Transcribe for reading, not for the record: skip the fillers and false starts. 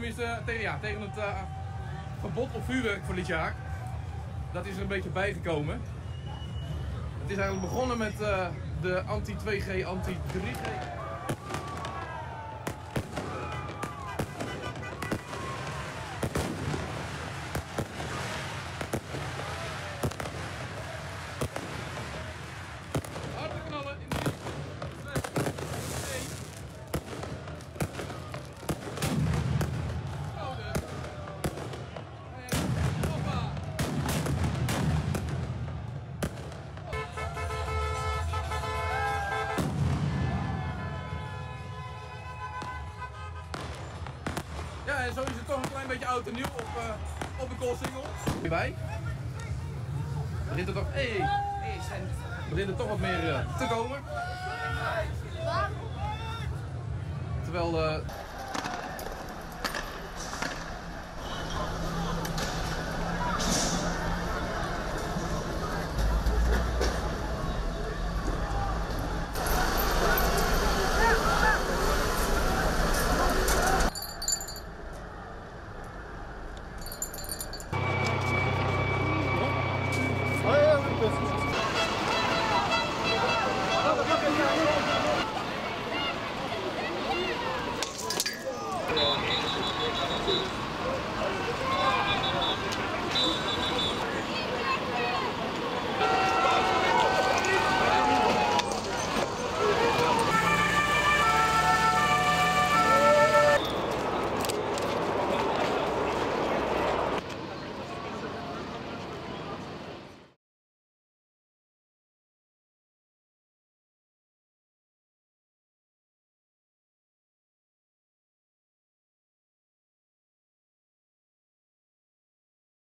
tenminste tegen het verbod op vuurwerk voor dit jaar. Dat is er een beetje bijgekomen. Het is eigenlijk begonnen met de anti-2G, anti-3G. Ja, en zo is het toch een klein beetje oud en nieuw op de Koolsingel. Hierbij. Begint er toch, begint er toch wat meer te komen. Terwijl